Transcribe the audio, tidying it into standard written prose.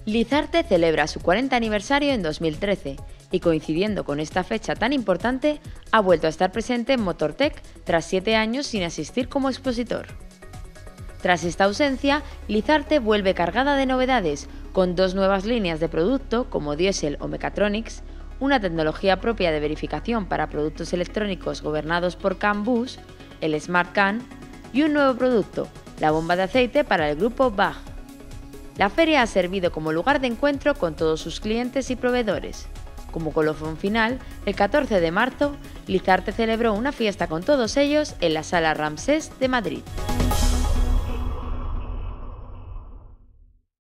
Lizarte celebra su 40 aniversario en 2013 y coincidiendo con esta fecha tan importante, ha vuelto a estar presente en Motortech tras 7 años sin asistir como expositor. Tras esta ausencia, Lizarte vuelve cargada de novedades, con 2 nuevas líneas de producto como Diesel o Mechatronics, una tecnología propia de verificación para productos electrónicos gobernados por CAN Bus, el Smart CAN, y un nuevo producto, la bomba de aceite para el grupo BAG. La feria ha servido como lugar de encuentro con todos sus clientes y proveedores. Como colofón final, el 14 de marzo, Lizarte celebró una fiesta con todos ellos en la Sala Ramsés de Madrid.